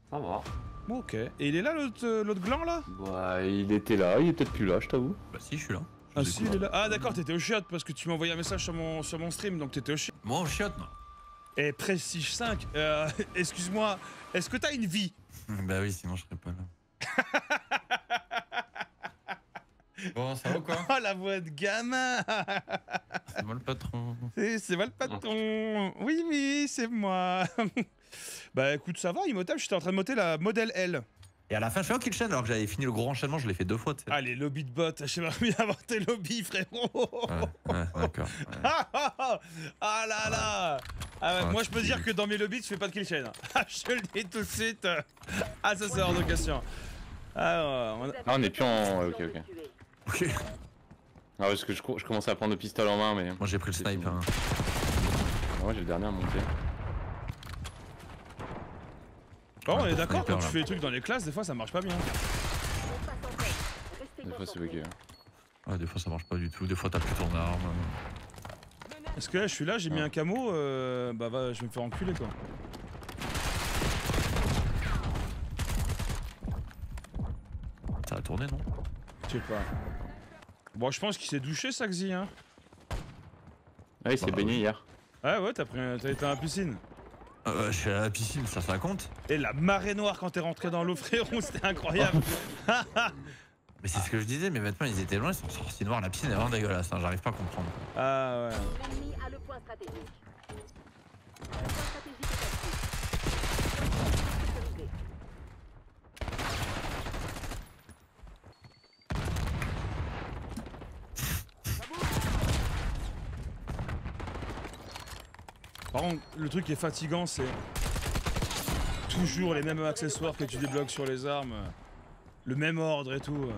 Ça va. Bon, ok. Et il est là l'autre gland là? Bah, il était là, il est peut-être plus là, je t'avoue. Bah si, je suis là. Ah si, il est là. Ah d'accord, t'étais au chiottes parce que tu m'as envoyé un message sur mon stream, donc t'étais au chiottes. Moi, au chiotte, non. Et Prestige 5, excuse-moi, est-ce que t'as une vie? Bah oui, sinon je serais pas là. Bon, ça va ou quoi? Oh la voix de gamin. C'est moi le patron. C'est moi le patron. Oui, oui, c'est moi. Bah écoute, ça va, Imhotep, j'étais en train de moter la modèle L. Et à la fin, je fais un kill chain alors que j'avais fini le gros enchaînement, je l'ai fait 2 fois. Ah, les lobbies de bots, j'aimerais bien avoir tes lobbies, frérot. Ouais, d'accord. Ouais. Ah là là. Ah, Ah, moi, je peux dire que dans mes lobbies, tu fais pas de kill chain. Je te le dis tout de suite. Ah, ça, c'est hors de question. Alors, Ah, on est plus en. Ok, ok. Ok. Ah, parce que je commençais à prendre le pistolet en main, mais. Moi j'ai pris le snipe. Hein. Ah, moi j'ai le dernier à monter. bon, on est Ouais, d'accord, quand sniper, tu là. fais des trucs dans les classes, des fois, ça marche pas bien. Des fois c'est bugué. Ouais, des fois ça marche pas du tout, des fois t'as plus ton arme. Parce que là, je suis là, j'ai mis un camo, bah, je vais me faire enculer, quoi. Ça a tourné, non? Je sais pas. Bon, je pense qu'il s'est douché, Saxy, hein. Ah, il s'est baigné hier. Ah ouais, t'as été à la piscine. Je suis à la piscine, ça compte? Et la marée noire quand t'es rentré dans l'eau, frérot, c'était incroyable. Mais c'est ce que je disais, mes vêtements ils étaient loin, ils sont sortis noirs, la piscine est vraiment dégueulasse, hein, j'arrive pas à comprendre. Ah ouais. L'ennemi a le point stratégique. Le point stratégique est actif. Sécurisé. Par contre, le truc qui est fatigant, c'est toujours les mêmes accessoires que tu débloques sur les armes, le même ordre et tout.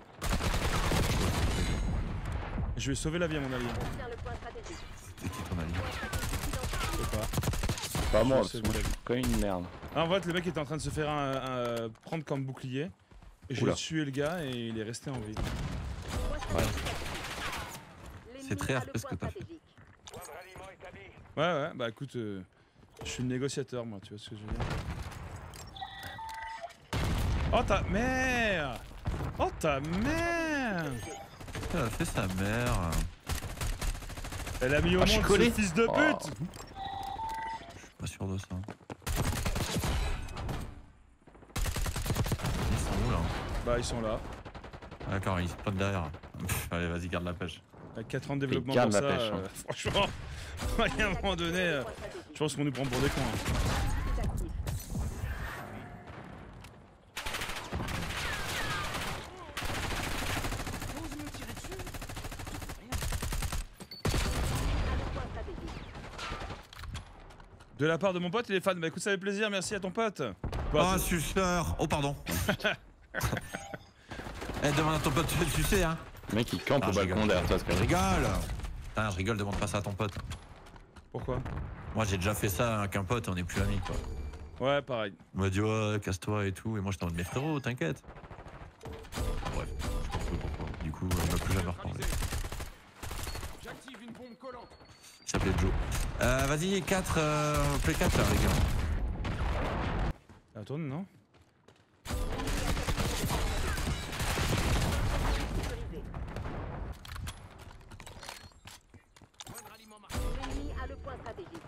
Je vais sauver la vie à mon allié. Tiens le point stratégique. C'était qui ton allié? Je sais pas. Pas moi, Je parce sais que moi je pas. suis quand une merde. Ah, en fait, le mec était en train de se faire prendre comme bouclier. Et j'ai Oula. tué le gars et il est resté en vie. C'est très RP ce que t'as fait. Ouais, ouais, bah écoute, je suis le négociateur, moi, tu vois ce que je veux dire. Oh ta mère! Oh ta mère! Elle a fait sa mère. Elle a mis au Ah, je suis monde collé. ce fils de pute! Oh. Je suis pas sûr de ça. Ils sont où là? Bah, ils sont là. D'accord, ils se prennent derrière. Allez, vas-y, garde la pêche. Avec 4 ans de développement garde pour la ça, pêche, hein. franchement, à un moment donné, je pense qu'on nous prend pour des cons. Hein. De la part de mon pote, il est fan. Bah écoute, ça fait plaisir, merci à ton pote. Bah, Oh, suceur! Oh, pardon. Eh, demande à ton pote de sucer, hein. Le mec il campe Ah, au je balcon rigole. derrière toi, ce Je que rigole! Putain, je rigole, demande pas ça à ton pote. Pourquoi? Moi, j'ai déjà fait ça avec un pote, on est plus amis, quoi. Ouais, pareil. Il m'a dit, ouais, casse-toi et tout. Et moi, j'étais en mode, mais frérot, t'inquiète. Bref, je comprends plus pourquoi. Du coup, on m'a plus jamais reparlé. J'active une bombe collante. Il s'appelait Joe. Vas-y, 4, play 4 là, les gars. Ça tourne, non? L'ennemi a le point stratégique.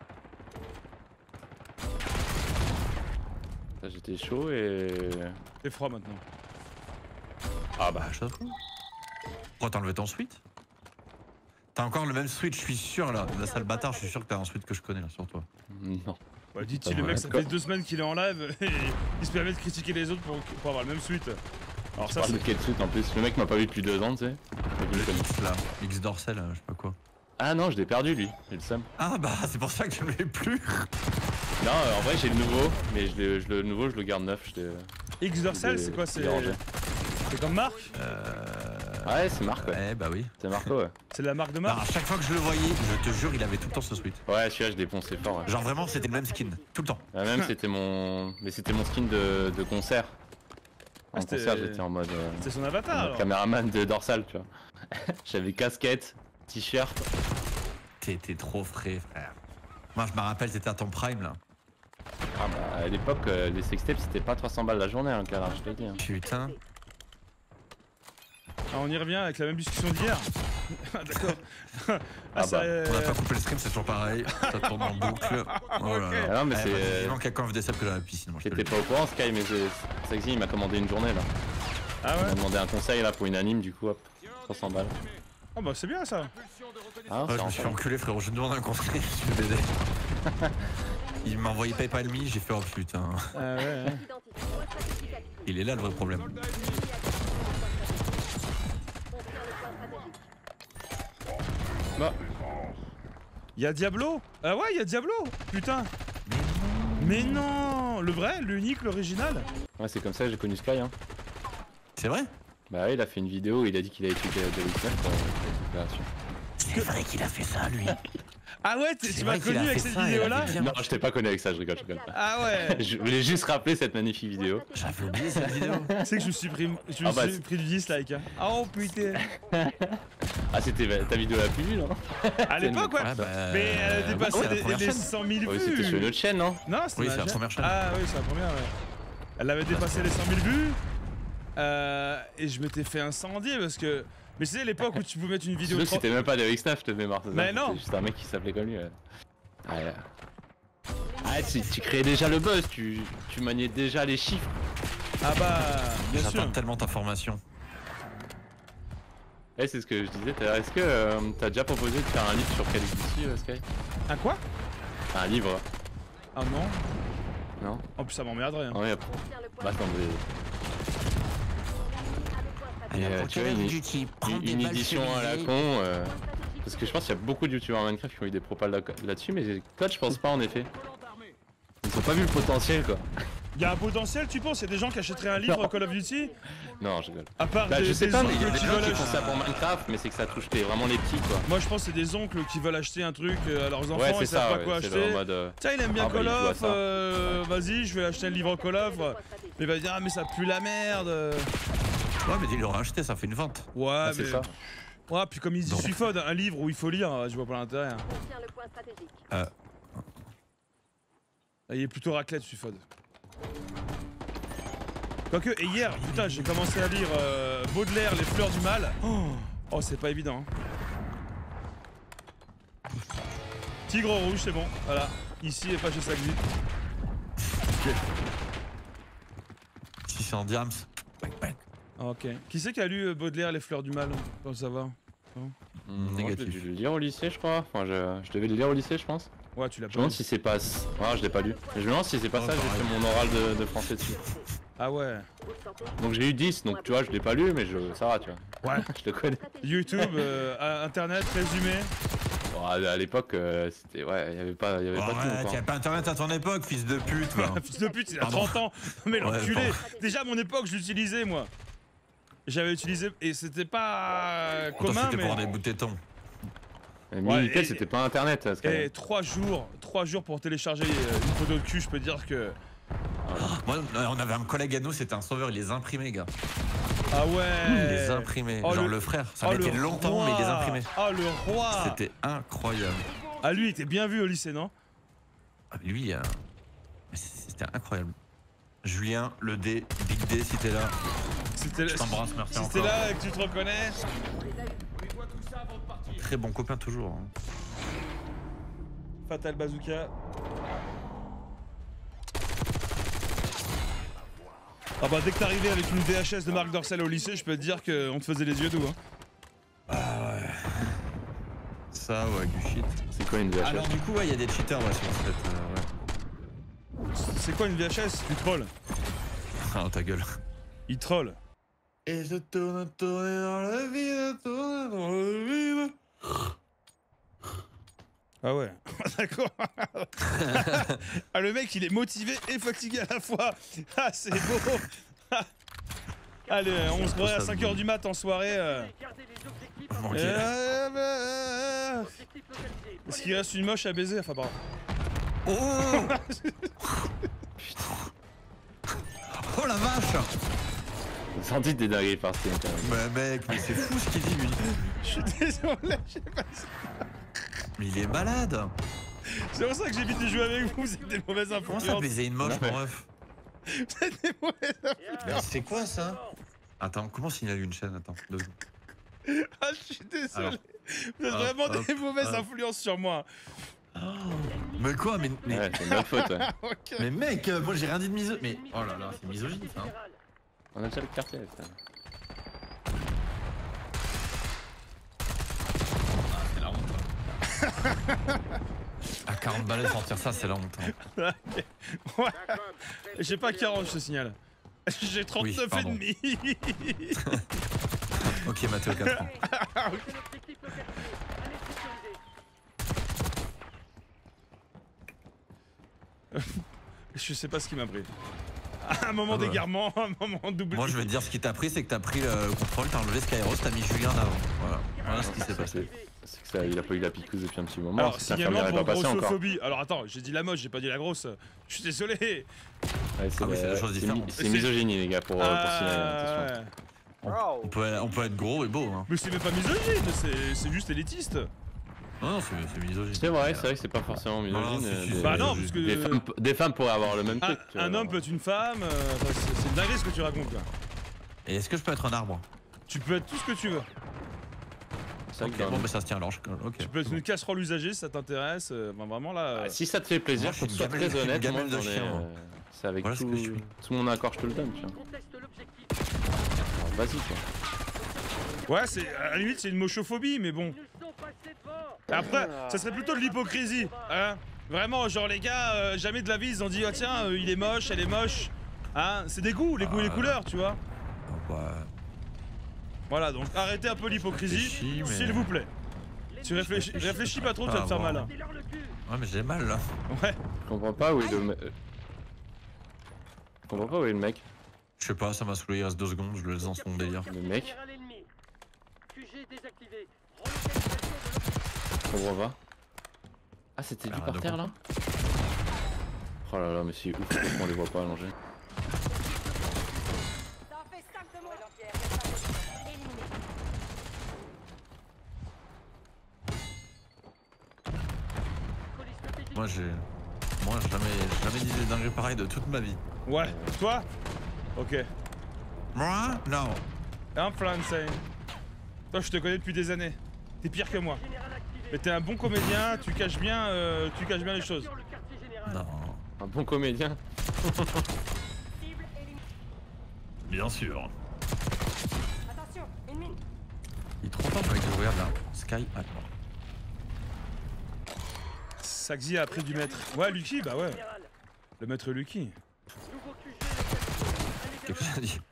J'étais chaud et. C'est froid maintenant. Ah bah. Bah, je t'avoue. Pourquoi t'as enlevé ton suite? T'as encore le même switch, je suis sûr là. La sale bâtard, je suis sûr que t'as un switch que je connais là sur toi. Non. Ouais, dit-il, Ah le ouais, mec, ça quoi. fait 2 semaines qu'il est en live et il se permet de critiquer les autres pour avoir le même suite. Alors ça, Parle de c'est... quel suite en plus? Le mec m'a pas vu depuis 2 ans, tu sais. Le X là, X dorsel, je sais pas quoi. Ah non, je l'ai perdu lui, j'ai le seum. Ah bah, c'est pour ça que je l'ai plus. Non, en vrai j'ai le nouveau, mais le nouveau je le garde neuf. X Dorsal, c'est quoi? C'est comme Marc? Ouais, c'est Marc, ouais. Ouais, bah oui. C'est Marco, ouais. C'est la marque de Alors, Marc? à chaque fois que je le voyais, je te jure, il avait tout le temps ce suite. Ouais, celui-là je l'ai poncé fort, ouais. Genre vraiment, c'était le même skin, tout le temps. Ah, même c'était mon. Mais c'était mon skin de concert. En Ah, c'était- concert j'étais en mode. C'est son avatar en mode alors? caméraman de dorsal, tu vois. J'avais casquette, t-shirt. T'étais trop frais, frère. Moi, je me rappelle, c'était à ton prime là. Ah bah, à l'époque, les sextapes c'était pas 300 balles la journée, hein, Kalar, je te le dis. Hein. Putain. Ah, on y revient avec la même discussion d'hier. Ah, d'accord. Ah bah, On a pas coupé le stream, c'est toujours pareil. Ça tourne en boucle. Oh là là. Ah non, mais Eh, c'est. vivement quelqu'un veut des sables que dans la piscine. Moi, je te le J'étais dis. pas au courant, Sky, mais Saxy il m'a commandé une journée là. Ah Il ouais. m'a demandé un conseil là pour une anime, du coup, hop, 300 balles. Ah bah c'est bien ça. Impulsion de reconnaissance. Ah, Ouais, c'est je me suis enfin. enculé, frérot. Je me demande un conseil. Je vais baiser. Il m'a envoyé PayPal Me, j'ai fait oh putain. Ah ouais. Ouais. Identité. Point stratégique actif. Il est là le vrai problème. Soldat ennemi. On tient le point stratégique. Bah, Y'a Diablo. Ah ouais, y'a Diablo. Putain. Mais non, le vrai, l'unique, l'original. ouais, c'est comme ça que j'ai connu Sky. Hein. C'est vrai? Bah, ouais, il a fait une vidéo, il a dit qu'il avait étudié de l'X9 pour l'opération. C'est vrai qu'il a fait ça, lui. Ah ouais, tu C'est m'as vrai qu'il connu a avec fait cette ça, il vidéo-là. avait bien- Non, je t'ai pas connu avec ça, je rigole, je rigole. Ah ouais. Je voulais juste rappeler cette magnifique vidéo. J'avais oublié cette vidéo. Tu sais que je me suis pris, Ah bah, pris du dislike. Hein. Oh putain. Ah, c'était ta vidéo la plus vue, non? À l'époque, ouais. Ouais, bah, Mais elle a dépassé ouais, la première les chaîne. 100 000 Oui, c'était sur une vues. autre chaîne, non? Non, c'était Oui, ma c'est la chaîne. première chaîne. Ah oui, c'est la première, ouais. Elle avait dépassé les 100 000 vues. Et je m'étais fait incendier parce que. Mais c'est l'époque où tu pouvais mettre une vidéo Sinon, de 30. c'était même pas de X9, je te mémoire. Mais non. C'était juste un mec qui s'appelait comme lui. Ouais. Ouais. Ah, tu créais déjà le buzz, tu maniais déjà les chiffres. Ah bah, bien J'attends sûr. tellement ta formation. Ouais, c'est ce que je disais. Est-ce que t'as déjà proposé de faire un livre sur Call of Duty, Sky? Un quoi? Un livre? Ah non. Non? En plus, ça m'emmerderait. Hein. Ah ouais, On tient le point bah attends, mais... avec point stratégique. tu vois, une édition à la con. Parce que je pense qu'il y a beaucoup de youtubeurs Minecraft qui ont eu des propals là-dessus, mais Code, je pense pas en effet. Colonne armée. Ils ont pas vu le potentiel quoi. Il y a un potentiel, tu penses? Il y a des gens qui achèteraient un livre Call of Duty? Non, je rigole. À part Bah, des, je sais des pas, mais il y a oncles des qui gens veulent qui font acheter. ça pour Minecraft, mais c'est que ça touche vraiment les petits quoi. Moi, je pense que c'est des oncles qui veulent acheter un truc à leurs enfants, Ouais, ils c'est savent ça, pas quoi ouais, c'est acheter. en mode. Tiens, il aime bien Ah bah, Call il joue à of, ça. vas-y, je vais acheter un livre Call of. Mais il va dire, ah, mais ça pue la merde. Ouais, mais il l'aurait acheté, ça fait une vente. Ouais, Ah, mais. c'est ça. Ouais, puis comme il dit Donc. Sufod, un livre où il faut lire, je vois pas l'intérêt. Hein. On tient le point stratégique. Ah, il est plutôt raclette, Sufod. Quoique, et hier, putain, j'ai commencé à lire Baudelaire, Les Fleurs du Mal. Oh, c'est pas évident. Hein. Tigre rouge, c'est bon. Voilà. Ici et pas chez Saxy. Si c'est en diams. Bang, bang. Ah, ok. Qui c'est qui a lu Baudelaire, Les Fleurs du Mal? Pour le savoir. Moi, Négatif. j'ai dû le lire au lycée, je crois. Enfin, je devais le lire au lycée, je pense. Ouais, tu l'as Je me pas demande lu. si c'est pas. Ouais, je l'ai pas lu. Mais je me demande si c'est pas Ouais, ça, j'ai pareil. fait mon oral de français dessus. Ah ouais. Vous le sentez? Donc j'ai eu 10, donc tu vois, je l'ai pas lu, mais ça va, tu vois. Ouais. Je te connais. YouTube, Internet, résumé. Bon, à l'époque, c'était. Ouais, il y avait pas, Ouais, tout. t'avais Quoi. pas internet à ton époque, fils de pute, va. Fils de pute, il a Pardon. 30 ans. Non, mais Ouais, l'enculé. pardon. Déjà à mon époque, je l'utilisais moi. J'avais utilisé et c'était pas Pourtant, commun, c'était pour mais. avoir des bouts de tétons. Mais Ouais, Minitel, et- c'était pas internet, ça, Et 3 jours pour télécharger une photo de cul, je peux dire que. Moi, on avait un collègue à nous, c'était un sauveur, il les imprimait, gars. Ah Il ouais. les imprimait. Oh, Genre le- le frère. Ça Oh, mettait le longtemps, mais il les roi. imprimait. Oh le roi. C'était incroyable. Ah lui, il était bien vu au lycée, non? Ah, lui, c'était incroyable. Julien, le D, Big D, si t'es là. C'était Je t'embrasse, merci si t'es encore. là et que tu te reconnais. On nettoie tout ça avant de partir. Très bon copain toujours. hein. Fatal Bazooka. Ah bah dès que t'arrivais avec une VHS de Marc Dorcel au lycée, je peux te dire qu'on te faisait les yeux doux. Hein. Ah ouais. Ça, ouais, du shit. C'est quoi une VHS? Alors, du coup, ouais, il y a des cheaters, ouais, sur cette. Ouais. C'est quoi une VHS? Tu trolls. Ah, ta gueule. Il troll. Et je tourne dans la vie, je tourne dans la vie. Ah ouais, d'accord. Ah le mec il est motivé et fatigué à la fois. Ah c'est beau. Allez, on se croirait à 5h du mat en soirée. Gardez les objectifs Ok. objectifs localisés. Est-ce qu'il reste une moche à baiser? Enfin pardon. Oh Oh la vache. J'ai senti des dingueries par ce quand même. Mais mec, mais c'est fou ce qu'il dit lui. Je suis désolé, j'ai pas... Mais il est malade. C'est pour ça que j'évite de jouer avec vous, vous êtes des mauvaises Comment influences. ça baiser une moche, Ouais. mon ref? Vous êtes des mauvaises influences. Mais c'est quoi ça? Attends, comment signaler une chaîne? Attends, 2 secondes. Ah, je suis désolé. Alors. Vous êtes Hop, vraiment hop, des mauvaises hop. influences sur moi. Mais quoi? Mais Ouais, c'est notre faute. Ouais. Ok. mais mec, moi j'ai rien dit de misogyne. Mais oh là là, c'est misogyne ça. Hein. On a déjà le quartier. Putain. Ah, c'est la honte. À 40 balais sortir ça, c'est la honte. Hein. Ouais. J'ai pas 40, je te signale. J'ai 39 pardon. et demi. Ok, Mathéo 4 ans. Je sais pas ce qui m'a pris. Un moment Ah bah. d'égarement, un moment double. Moi je vais te dire ce qui t'a pris, c'est que t'as pris le contrôle, t'as enlevé Skyros, t'as mis Julien en avant. Voilà ce qui s'est passé. C'est que ça, il a pas eu la picouse depuis un petit moment. Alors, Cette signalement infirmière est pour pas passée encore. grossophobie. Alors attends, j'ai dit la moche, j'ai pas dit la grosse. Je suis désolé. Ouais, Ah oui, c'est deux choses différentes. C'est misogynie, les gars, pour signaler. Attention. Ouais. On peut être gros et beau. Hein. Mais c'est même pas misogyne, c'est juste élitiste. Non, non, c'est misogyne. C'est vrai que c'est pas forcément misogyne. Bah non, parce que Des femmes pourraient avoir le même truc. tu vois, un homme genre. peut être une femme. Enfin, c'est une dinguerie ce que tu racontes là. Et est-ce que je peux être un arbre? Tu peux être tout ce que tu veux. C'est vrai Ok, que dans- bon, bah ça se tient alors. Ok. Tu peux être une casserole usagée si ça t'intéresse. Ben, vraiment là. Ah, si ça te fait plaisir, Moi, je je suis sois une très gamelle- honnête, une gamelle moi, de j'en ai, chien, moi. c'est avec Voilà ce que je suis. tout mon accord, je te le donne, tu vois. Conteste l'objectif. Alors, vas-y, quoi. Ouais, c'est à la limite c'est une mochophobie, mais bon. Ils nous sont passés devant. Après, ça serait plutôt de l'hypocrisie. Hein, vraiment, genre les gars, jamais de la vie ils ont dit ah tiens, il est moche, elle est moche. Hein, c'est des goûts, les goûts et les couleurs, tu vois. Ah, bah, Voilà, donc arrêtez un peu l'hypocrisie, Réfléchis, mais- s'il vous plaît. Tu réfléchis pas trop, tu vas te faire mal. Hein. Dis-leur le cul. ouais, mais j'ai mal là. Ouais. Je comprends pas où est le mec. Je comprends pas où est le mec. Je sais pas, ça m'a saoulé, il reste 2 secondes, je le laisse dans son délire. Le mec. Général ennemi. QG désactivé. Relocalisation Je comprends pas. Ah, c'était du Ah, par terre là. Oh là là, mais c'est ouf, on les voit pas allongés. Ça en fait 5 de moins. Éliminé. Colis stratégique. Moi, jamais dit des dingueries pareilles de toute ma vie. Ouais, toi. Ok. Moi? Non. Hein, Francine. Toi, je te connais depuis des années. T'es pire que moi. Général activé. Mais t'es un bon comédien, tu caches bien les choses. Sur le quartier général. Non. Un bon comédien. Cible éliminée. Bien sûr. Attention, une mine. Il est trop fort avec le regarde là. Sky. Ah, non. Saxi a pris du maître. Ouais, Lucky, bah ouais. Général. Le maître Lucky. Nouveau QG localisé. Quelque chose à dire.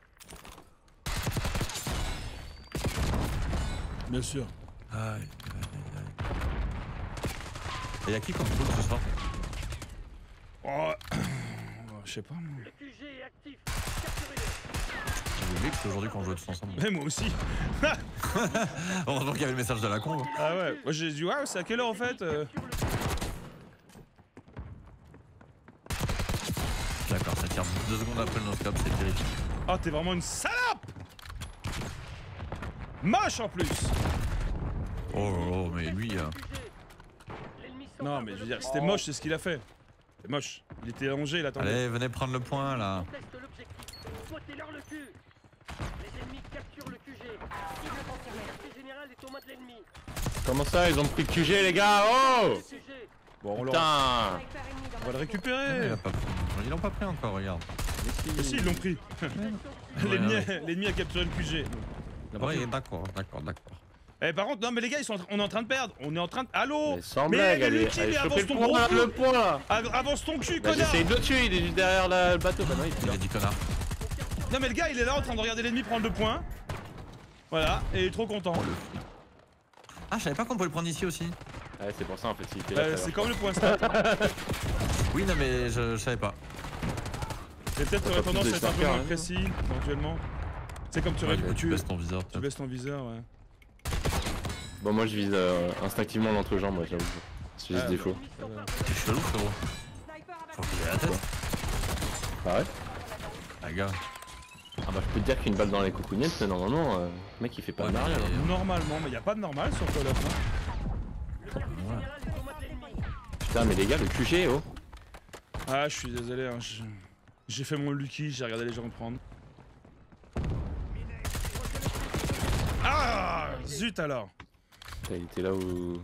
Bien sûr. Aïe, aïe, aïe. Et y'a qui comme poule ce soir? Oh, je sais pas moi. Le QG est actif. Capturez-le. J'ai oublié que c'était aujourd'hui qu'on jouait tous ensemble. Mais moi aussi. Heureusement qu'il y avait le message de la con. Hein. Ah ouais. Moi j'ai dit waouh, c'est à quelle heure en fait D'accord, ça tire 2 secondes après le no-scope, c'est terrifiant. Oh, t'es vraiment une salope. Moche en plus. Oh là là, mais lui. Non mais je veux dire, c'était moche, c'est ce qu'il a fait. C'est moche. Il était allongé, il attendait. Allez, venez prendre le point là. Conteste l'objectif. Bottez-leur le cul. Les ennemis capturent le QG. Cible confirmée. Le quartier général est aux mains de l'ennemi. Comment ça, ils ont pris le QG, les gars? Oh! QG. Bon, on, Putain! Sniper ennemi dans on va le la zone. récupérer. Il a pas pris. Ils l'ont pas pris encore, regarde. Mais si, ils l'ont pris. L'ennemi a capturé le QG. Il l'a pas Ouais, pris. d'accord. Eh par contre, non mais les gars, on est en train de perdre. On est en train de... Allô? Mais sans blague, allez, Lucky, allez mais choper avance le ton point, gros là, cul. le point là! Avance ton cul, Bah, connard. j'essaye de le tuer, il est juste derrière le bateau. Bah non, il est Il a là. dit connard. Non mais le gars, il est là en train de regarder l'ennemi prendre le point. Voilà, et il est trop content. Ah, je savais pas qu'on pouvait le prendre ici aussi. Ouais, c'est pour ça en fait, il était là. tout à C'est l'heure. comme le point stat. Oui, non, mais je savais pas. C'est peut-être Pas tendance plus à de être un peu marqueurs, moins hein. précis, éventuellement. C'est comme tu Ouais, aurais tu baisses ton viseur. tu baisses ton viseur, ouais. Bon, moi je vise instinctivement l'entrejambe, moi j'avoue. C'est juste Ah, défaut. T'es chelou, frérot. Sniper Faut abattu. qu'il ait la tête. Ah ouais? Ah, gars. Ah bah je peux te dire qu'une balle dans les coucougnettes, mais normalement, le mec il fait pas Ouais, de arrière. mais- Normalement, mais y a pas de normal sur Call of. Hein. Ouais. Putain, mais les gars, le QG, oh. Ah, je suis désolé, hein, j'ai fait mon Lucky, j'ai regardé les gens prendre. Ah, zut alors. Putain, il était là où...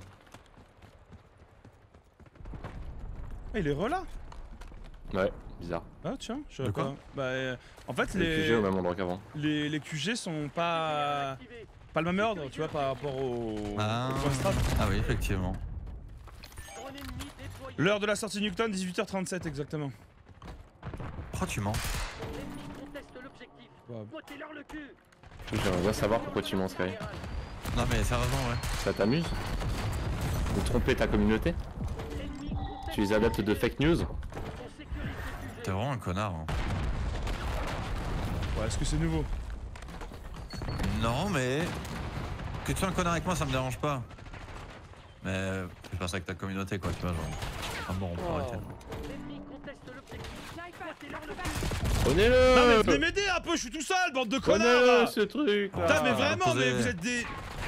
Ah, il est re là. Ouais, bizarre. Ah tiens, je De sais quoi pas. Bah, en fait, Le QG au même endroit qu'avant. les QG sont pas le même ordre, tu vois, par rapport au point strat. Ah oui, effectivement. Drone ennemi déployé. L'heure de la sortie Newton, 18h37 exactement. Pourquoi tu mens? L'ennemi conteste l'objectif. Ouais. Bottez-leur le cul. J'aimerais bien savoir pourquoi tu mens, Sky. Non mais sérieusement, ouais. Ça t'amuse de tromper ta communauté? L'ennemi conteste Tu les adeptes de fake news? on sécurise le QG. T'es vraiment un connard. Hein. Ouais, est-ce que c'est nouveau? Non mais... Que tu sois un connard avec moi, ça me dérange pas. Mais fais pas ça avec ta communauté quoi, tu vois, genre... Ah bon, on peut arrêter. L'ennemi conteste l'objectif. Bottez-leur le cul. Prenez-le! Non mais venez m'aider un peu, je suis tout seul, bande de connards Prenez-le, là. ce truc là. Putain mais vraiment, posez- mais vous êtes des...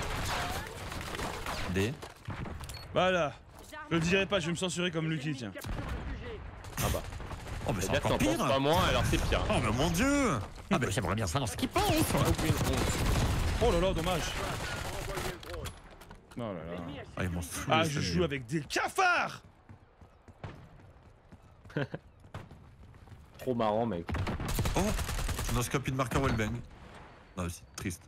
Des... Voilà. Je le dirai pas, je vais me censurer comme Lucky, tiens. Capture le QG. Ah bah. Oh mais Les c'est gars, encore t'en penses pire. pas moins, alors c'est pire. Oh mais mon dieu. Ah mais j'aimerais bien savoir ce qu'il pense. Oh là là, dommage. Oh là là. Ah ils m'ont saoulé. Ah, je joue avec des cafards. Trop marrant, mec. Oh, noscopie de marqueur Wellbang. Non c'est triste.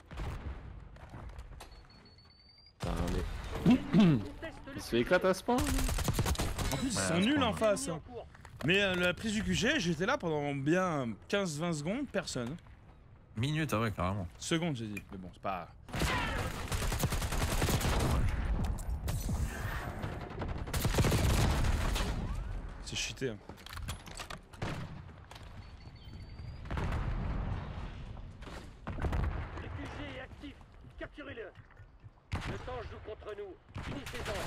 Putain, mais... Il se fait éclater à ce point. En plus, ils Ouais, sont à ce nuls point-là. en face. Hein. Mais la prise du QG, j'étais là pendant bien 15-20 secondes, personne. Minute, ah ouais carrément. Secondes, j'ai dit. Mais bon, c'est pas... C'est cheaté. Hein. Le QG est actif. Capturez-le. Le temps joue contre nous. Finissez-en.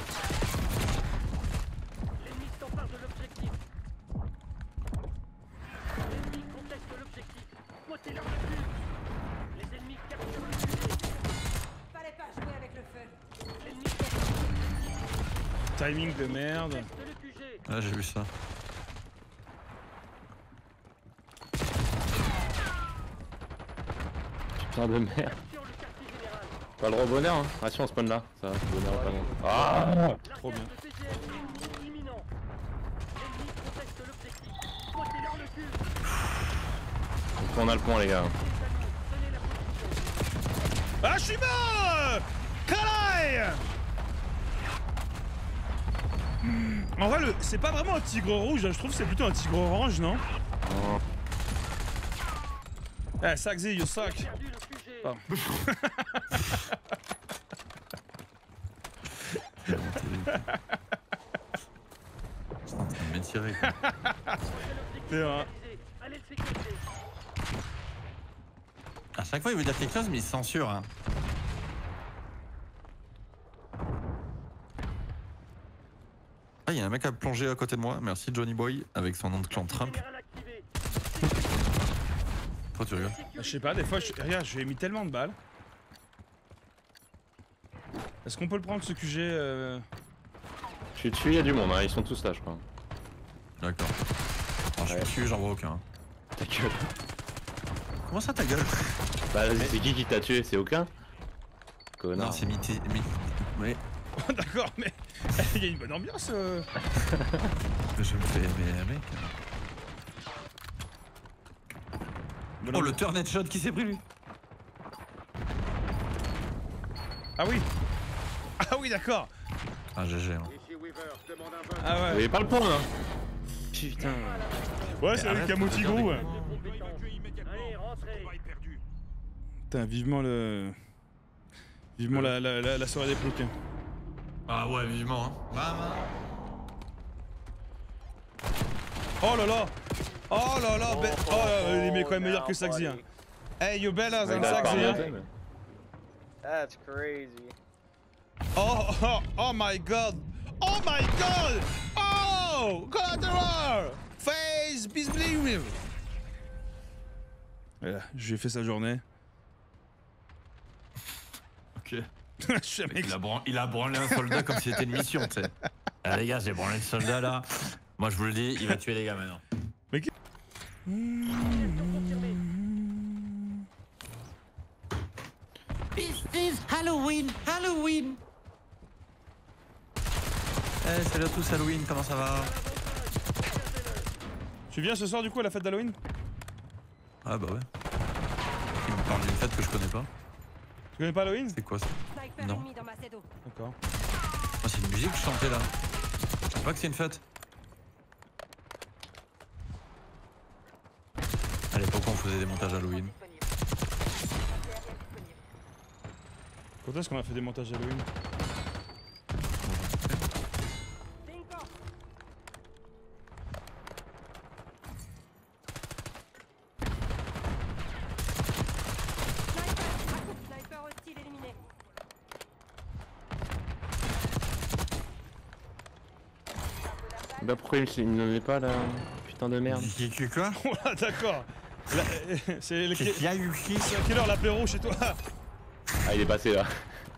L'ennemi s'empare de l'objectif. L'ennemi conteste l'objectif. Bottez-leur le cul. Les ennemis capturent le QG. Fallait pas jouer avec le feu. L'ennemi conteste Timing de merde. le QG. Ah j'ai vu ça. Putain de merde. Capture le quartier général. Pas le rebonheur, hein. Ah si, on spawn là. Ça va, bonheur pas loin. Ah! Trop bien. Largage de PGM imminent. L'ennemi conteste l'objectif. Bottez-leur le cul. On a le point, les gars. Tenez la position. Ah, je suis mort. Calaï. En vrai, c'est pas vraiment un tigre rouge, hein. Je trouve que c'est plutôt un tigre orange, non? Oh. Eh, Saxy, you suck. Perdu le QG. Oh. C'est en train de m'étirer. quoi. C'est vrai. Allez le sécuriser. À chaque fois il veut dire quelque chose mais il se censure. Hein. Ah il y a un mec à plonger à côté de moi. Merci Johnny Boy avec son nom de clan Trump. Général activé. Pourquoi tu rigoles? Je sais pas, des fois, regarde, je lui ai mis tellement de balles. Est-ce qu'on peut le prendre ce QG Je suis dessus, il y a du monde, hein. Ils sont tous là, je crois. D'accord. Alors, je Ouais. suis dessus, j'en vois aucun. Ta gueule. Comment ça ta gueule? Bah, c'est qui t'a tué? C'est aucun? Connard. Non c'est Miti. Mais D'accord, mais il y a une bonne ambiance. je me fais aimer mec. Bonne Oh ambiance. le turn headshot qui s'est pris lui. Ah oui. Ah oui, d'accord. Ah GG. Hein. Ici Weaver, je demande un vote. Ah Vous ouais. avez pas le point, là? Putain. Ouais, c'est avec Camo Tigrou. Ouais. Allez, rentrez. Putain, vivement le. Vivement la soirée des ploucs. Hein. Ah ouais vivement hein. Oh là là. Oh là là. Il est quand même meilleur que Saxy. Hein. Hey, you better than Il a pas Saxy. Hein. remonté, mais- That's crazy. Oh my god. Oh my god. Oh, collateral. Face disbelief. Voilà, je lui ai fait sa journée. Ok. Je suis un mec. Il a branlé un soldat comme si c'était une mission tu sais. Ah, les gars, j'ai branlé le soldat là. Moi, je vous le dis, il va tuer les gars maintenant. This is Halloween, Halloween. Eh, salut à tous, Halloween, comment ça va? Tu viens ce soir du coup à la fête d'Halloween? Ah bah ouais. Il me parle d'une fête que je connais pas. Tu connais pas Halloween? C'est quoi ça? Sniper Non. ennemi dans ma CEDO. D'accord. Ah, c'est une musique que je chantais là. Je sais pas que c'est une fête. À l'époque, on faisait des montages Halloween. Quand est-ce qu'on a fait des montages Halloween? Bingo. Sniper hostile éliminé. Bah pourquoi il n'en est pas là? Putain de merde. Quoi? Oh là, d'accord. Là, c'est le- Qu'est-ce qu'il y a eu qui? c'est à quelle heure l'apéro chez toi? Ah il est passé là.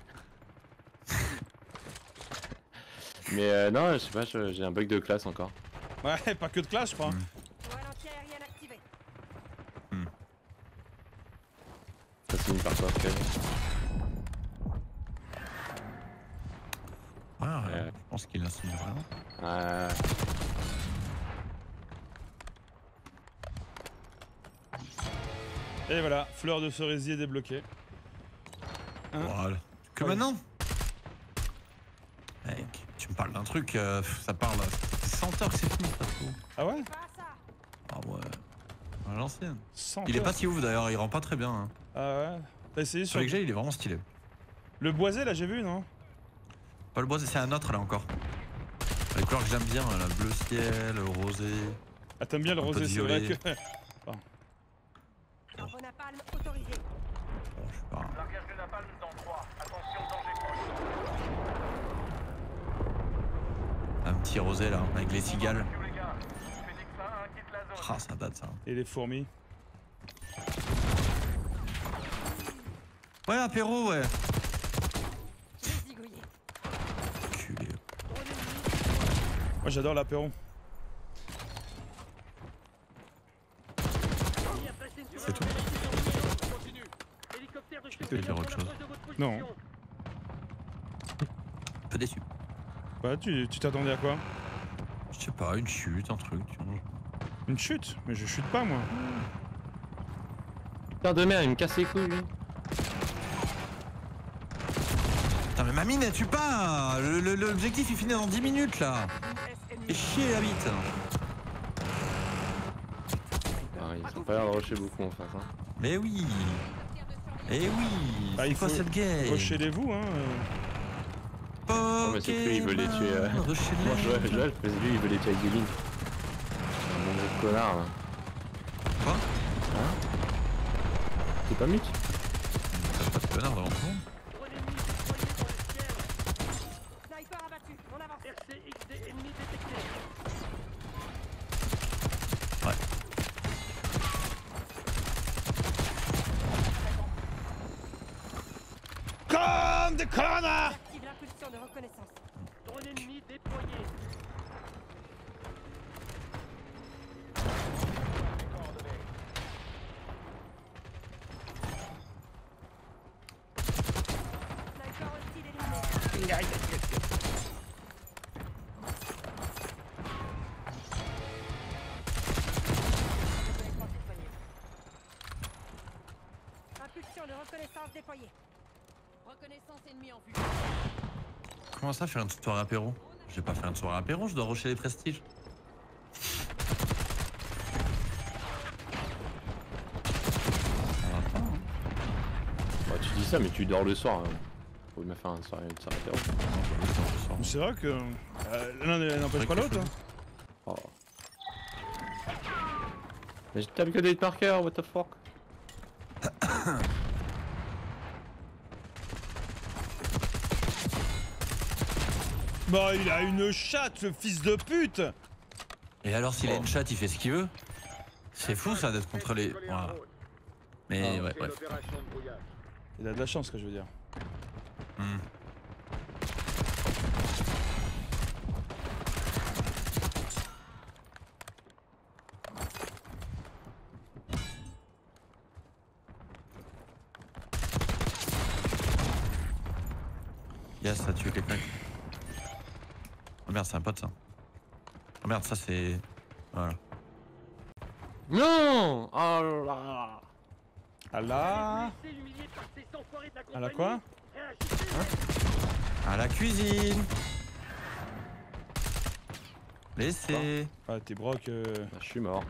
Mais non, je sais pas, j'ai un bug de classe encore. Ouais, pas que de classe, je crois. Toile anti-aérienne activée. Ça finit par quoi après. Ouais, je pense qu'il insigne vraiment. Et voilà, fleur de cerisier débloquée. Hein? Voilà. Que Ouais. maintenant? Mec, tu me parles d'un truc, ça parle. C'est 100 heures que c'est fini, ça se trouve. Ah ouais? Pas ça. Ah ouais. À l'ancienne. 100 Il est heures. pas si ouf d'ailleurs, il rend pas très bien. Hein. Ah ouais? T'as essayé Sur sur les que j'ai, il est vraiment stylé. le boisé là, j'ai vu, non? Pas le bois, c'est un autre là encore. Les couleurs que j'aime bien, là, bleu ciel, rosé. Ah, t'aimes bien le Un peu rosé, de c'est vrai violet. que. Napalm autorisé. Bon, je sais pas. Largage de napalm dans 3. Attention, danger proche. Un petit rosé là, avec les cigales. Tous les gars. Phoenix 1, quitte la zone. Ah, ça date ça. Et les fourmis. Ouais, apéro, ouais. Zigouillé. Culé. Moi j'adore l'apéro. C'est tout. Continue. Hélicoptère de Je peux dire autre chose. Non. Un peu déçu. Bah tu t'attendais à quoi? Je sais pas, une chute, un truc, tu vois. Une chute? Mais je chute pas moi. Putain de merde, il me casse les couilles lui. Putain, mais ma mine, elle tue pas. L'objectif il finit dans 10 minutes là. Et chier la bite. Ah, ils ont pas l'air de rusher beaucoup en face. Hein. Mais oui. Eh oui. Bah, C'est il quoi faut- cette game? Rechez-les-vous, hein. Non mais c'est que lui il veut les tuer. Moi je vois, lui il veut les tuer avec des lignes. Un bon gros connard là. Quoi? Hein? T'es pas mute? T'as pas de connard devant tout le monde. Drone ennemi déployé dans le ciel. Sniper abattu. On avance. RCXD ennemi détecté. Ouais. Comme des connards! Active l'impulsion de reconnaissance. Drone ennemi déployé. Sniper hostile éliminé. Impulsion de reconnaissance déployée. Reconnaissance ennemie en vue. Comment ça faire une soirée apéro? Je vais pas faire une soirée apéro, je dois rusher les prestiges. Ça va pas, hein. Bah, tu dis ça mais tu dors le soir. Hein. Faut bien faire une soirée apéro. Non, je vais rester ce soir. C'est vrai que l'un n'empêche pas l'autre. Hein. Oh. Mais je tape que des marqueurs, what the fuck. Bah il a une chatte, ce fils de pute! Et alors s'il a une chatte, il fait ce qu'il veut? C'est fou ça d'être contre les... Voilà. Mais ouais, bref. Il a de la chance, que je veux dire. Hmm. Yes, ça tue quelqu'un. Oh merde, c'est un pote ça. Oh merde, ça c'est. Voilà. Non. Oh là là. Ah là. Laissez humilier par ces enfoirés de la Ah là compagnie. quoi? À la cuisine. Laissez. Ah t'es broc. Ah, je suis mort.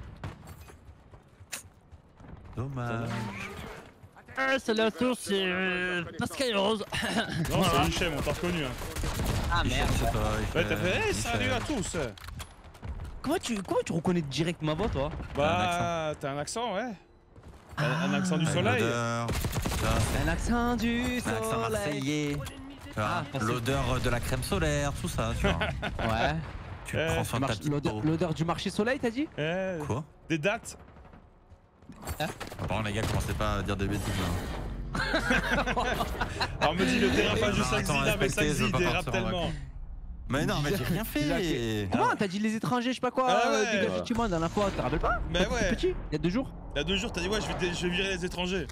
Dommage. Salut à tous, c'est Pascal Rose. Non c'est Hichem, on t'a reconnu hein. Ah merde. C'est toi, il Ouais t'as fait hey, il salut à tous. Comment tu reconnais direct ma voix, toi? Bah t'as un accent ouais. Un accent du Avec soleil. l'odeur, ça, Un accent du un accent soleil. marseillais. Tu vois, Ah, l'odeur de la crème solaire, tout ça, tu vois. Ouais. Tu prends soin de ta petite peau. L'odeur du marché soleil, t'as dit? Quoi? Des dates. Par contre, les gars, commencez pas à dire des bêtises. Hein. Alors me dit le dérapage de Attends, Saxy, là mais respectez, je Saxy veux pas dérape partir en tellement. Mais non, mais j'ai rien fait. Comment? T'as dit les étrangers, je sais pas quoi, Ah ouais. dégagez de chez moi la dernière fois, tu te rappelles pas? Mais Quand ouais. t'étais petit, il y a 2 jours. Il y a 2 jours t'as dit ouais je vais virer les étrangers.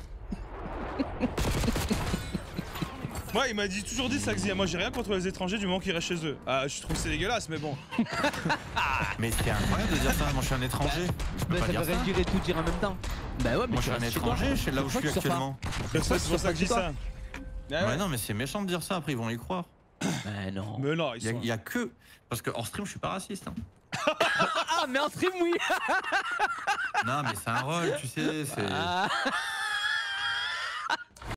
Moi il m'a dit toujours dit Saxy, moi j'ai rien contre les étrangers du moment qu'ils restent chez eux. Ah je trouve que c'est dégueulasse mais bon. Mais c'est incroyable de dire ça, moi je suis un étranger. Je peux Bah, pas ça dire veut ça. dire et tout dire en même temps. Bah ouais, mais Moi je suis un restes chez toi. étranger, je sais là où je Pourquoi suis tu sors pas? actuellement. C'est pour ça que je dis ça. Ah Ouais, non, mais c'est méchant de dire ça, après ils vont y croire. Bah non. Mais non ils sont. Il y a que. Parce que hors stream, je suis pas raciste. Hein. Ah, mais en stream, oui. Non, mais c'est un rôle, tu sais. C'est. Ah.